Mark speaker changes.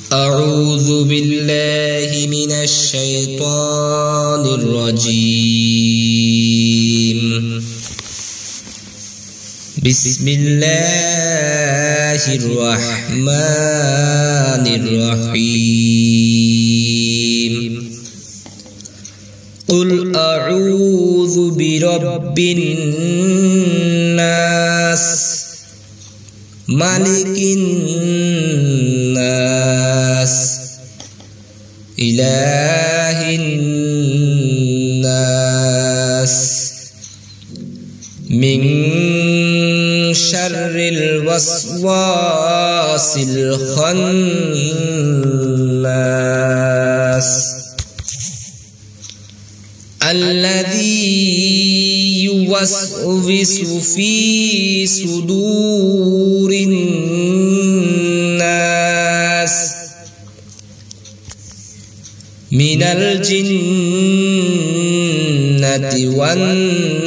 Speaker 1: أعوذ بالله من الشيطان الرجيم. بسم الله الرحمن الرحيم. قل أعوذ برب الناس ملك الناس إله الناس من شر الوسواس الخناس الذي يوسوس في صدور الناس من الجنة والناس.